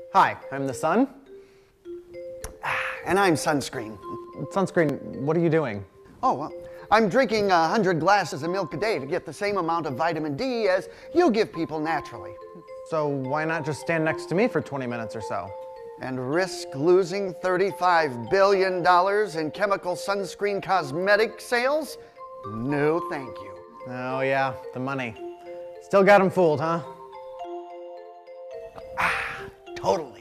Hi, I'm the Sun. And I'm Sunscreen. Sunscreen, what are you doing? Oh, well, I'm drinking 100 glasses of milk a day to get the same amount of vitamin D as you give people naturally. So why not just stand next to me for 20 minutes or so? And risk losing $35 billion in chemical sunscreen cosmetic sales? No, thank you. Oh yeah, the money. Still got him fooled, huh? Totally.